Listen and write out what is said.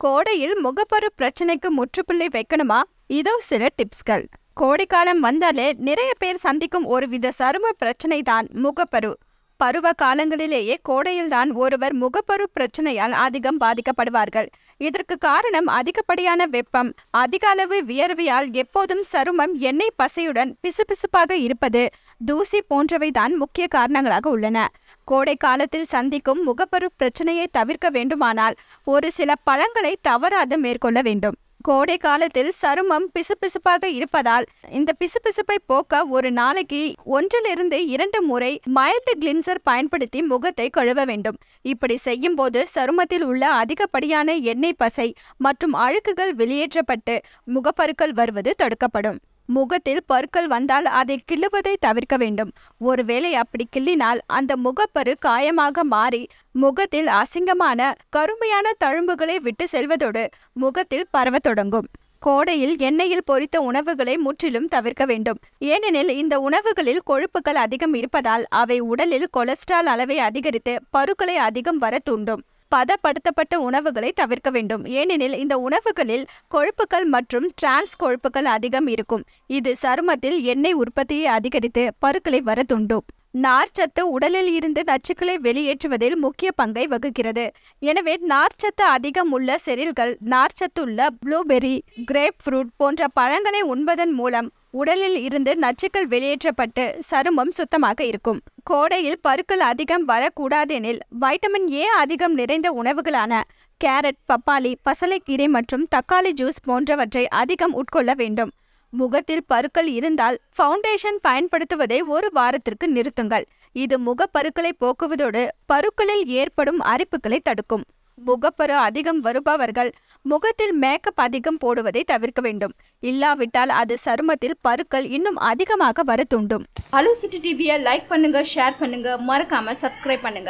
கோடையில் முகப்பரு பிரச்சனைக்கு முற்றுப்புள்ளி வைக்கணுமா? இதோ சில டிப்ஸ்கள். கோடைக்காலம் வந்தாலே நிறைய பேர் சந்திக்கும் ஒருவித சரும பிரச்சனை தான் முகப்பரு. பருவ காலங்களிலேயே கோடையில்தான் ஒருவர் முகப்பரு பிரச்சனையால் அதிகம் பாதிக்கப்படுவார்கள். இதற்கு காரணம் அதிகப்படியான வெப்பம், அதிக அளவு வியர்வையால் எப்போதும் சருமம் எண்ணெய் பசையுடன் பிசுபிசுப்பாக இருப்பது, தூசி போன்றவைதான் முக்கிய காரணங்களாக உள்ளன. கோடை காலத்தில் சந்திக்கும் முகப்பரு பிரச்சனையை தவிர்க்க வேண்டுமானால் ஒரு சில பழங்களை தவறாது மேற்கொள்ள வேண்டும். கோடை காலத்தில் சருமம் பிசுபிசுப்பாக இருப்பதால் இந்த பிசுபிசுப்பை போக்க ஒரு நாளைக்கு 1-2 முறை மைல்டு கிளின்சர் பயன்படுத்தி முகத்தை கழுவ வேண்டும். இப்படி செய்யும் போது சருமத்தில் உள்ள அதிகப்படியான எண்ணெய் பசை மற்றும் அழுக்குகள் வெளியேற்றப்பட்டு முகப்பருக்கள் வருவது தடுக்கப்படும். முகத்தில் பருக்கள் வந்தால் அதை கிள்ளுவதை தவிர்க்க வேண்டும். ஒருவேளை அப்படி கிள்ளினால் அந்த முகப்பரு காயமாக மாறி முகத்தில் அசிங்கமான கருமையான தழும்புகளை விட்டு செல்வதோடு முகத்தில் பரவ தொடங்கும். கோடையில் எண்ணெயில் பொரித்த உணவுகளை முற்றிலும் தவிர்க்க வேண்டும். ஏனெனில் இந்த உணவுகளில் கொழுப்புகள் அதிகம் இருப்பதால் அவை உடலில் கொலஸ்ட்ரால் அளவை அதிகரித்து பருக்களை அதிகம் வர தூண்டும். பதப்படுத்தப்பட்ட உணவுகளை தவிர்க்க வேண்டும். ஏனெனில் இந்த உணவுகளில் கொழுப்புகள் மற்றும் டிரான்ஸ் கொழுப்புகள் அதிகம் இருக்கும். இது சருமத்தில் எண்ணெய் உற்பத்தியை அதிகரித்து பருக்களை வர தூண்டும். நார்ச்சத்து உடலில் இருந்து நச்சுக்களை வெளியேற்றுவதில் முக்கிய பங்கை வகுக்கிறது. எனவே நார்ச்சத்து அதிகம் உள்ள செரில்கள், நார்ச்சத்துள்ள ப்ளூபெர்ரி, கிரேப் ஃப்ரூட் போன்ற பழங்களை உண்பதன் மூலம் உடலில் இருந்து நச்சுக்கள் வெளியேற்றப்பட்டு சருமம் சுத்தமாக இருக்கும். கோடையில் பருக்கள் அதிகம் வரக்கூடாதெனில் வைட்டமின் ஏ அதிகம் நிறைந்த உணவுகளான கேரட், பப்பாளி, பசலைக்கீரை மற்றும் தக்காளி ஜூஸ் போன்றவற்றை அதிகம் உட்கொள்ள வேண்டும். முகத்தில் பருக்கள் இருந்தால் ஃபவுண்டேஷன் பயன்படுத்துவதை 1 வாரத்திற்கு நிறுத்துங்கள். இது முகப்பருக்களை போக்குவதோடு பருக்களில் ஏற்படும் அரிப்புகளை தடுக்கும். முகப்பரு அதிகம் வருபவர்கள் முகத்தில் மேக்கப் அதிகம் போடுவதை தவிர்க்க வேண்டும். இல்லாவிட்டால் அது சருமத்தில் பருக்கள் இன்னும் அதிகமாக வர தூண்டும். ஹலோ சிட்டி டிவியை லைக் பண்ணுங்க, ஷேர் பண்ணுங்க, மறக்காம சப்ஸ்கிரைப் பண்ணுங்க.